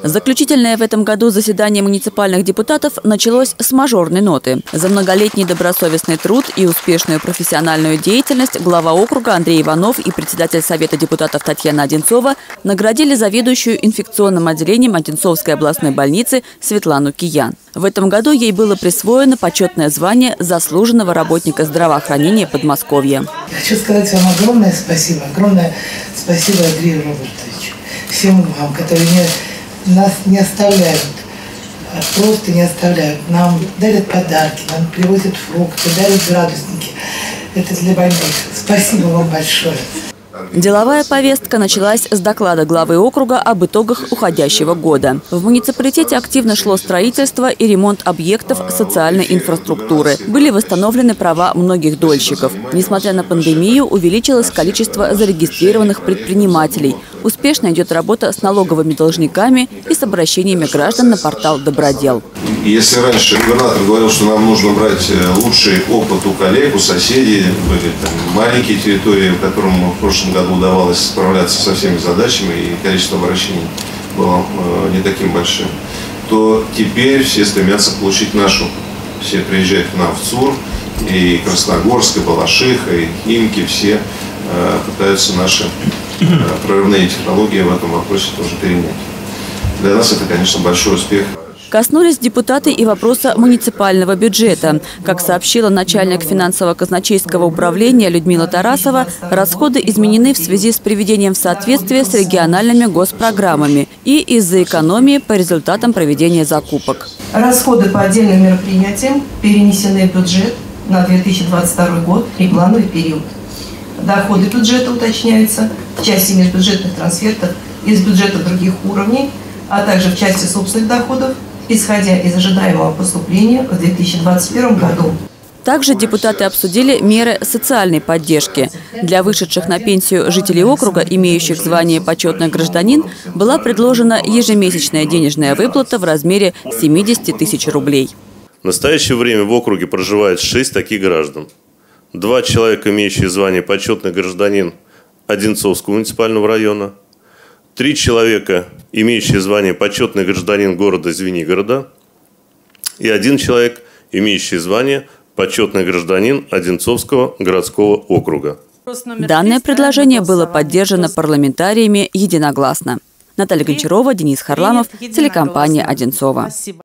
Заключительное в этом году заседание муниципальных депутатов началось с мажорной ноты. За многолетний добросовестный труд и успешную профессиональную деятельность глава округа Андрей Иванов и председатель Совета депутатов Татьяна Одинцова наградили заведующую инфекционным отделением Одинцовской областной больницы Светлану Киян. В этом году ей было присвоено почетное звание заслуженного работника здравоохранения Подмосковья. Хочу сказать вам огромное спасибо Андрею Робертовичу, всем вам, которые нас не оставляют, просто не оставляют. Нам дарят подарки, нам привозят фрукты, дарят градусники. Это для больных. Спасибо вам большое. Деловая повестка началась с доклада главы округа об итогах уходящего года. В муниципалитете активно шло строительство и ремонт объектов социальной инфраструктуры. Были восстановлены права многих дольщиков. Несмотря на пандемию, увеличилось количество зарегистрированных предпринимателей. Успешно идет работа с налоговыми должниками и с обращениями граждан на портал «Добродел». Если раньше губернатор говорил, что нам нужно брать лучший опыт у коллег, у соседей, были маленькие территории, которым в прошлом году удавалось справляться со всеми задачами, и количество обращений было не таким большим, то теперь все стремятся получить нашу. Все приезжают к нам в ЦУР, и Красногорск, и Балашиха, и Химки, все пытаются наши прорывные технологии в этом вопросе тоже перенять. Для нас это, конечно, большой успех. Коснулись депутаты и вопроса муниципального бюджета. Как сообщила начальник финансово-казначейского управления Людмила Тарасова, расходы изменены в связи с приведением в соответствие с региональными госпрограммами и из-за экономии по результатам проведения закупок. Расходы по отдельным мероприятиям перенесены в бюджет на 2022 год и плановый период. Доходы бюджета уточняются в части межбюджетных трансфертов из бюджета других уровней, а также в части собственных доходов, исходя из ожидаемого поступления в 2021 году. Также депутаты обсудили меры социальной поддержки. Для вышедших на пенсию жителей округа, имеющих звание «почетный гражданин», была предложена ежемесячная денежная выплата в размере 70 тысяч рублей. В настоящее время в округе проживает 6 таких граждан. 2 человека, имеющие звание «почетный гражданин» Одинцовского муниципального района, 3 человека, имеющие звание «почетный гражданин» города Звенигорода, и 1 человек, имеющий звание «почетный гражданин» Одинцовского городского округа. Данное предложение было поддержано парламентариями единогласно. Наталья Гончарова, Денис Харламов, телекомпания «Одинцова».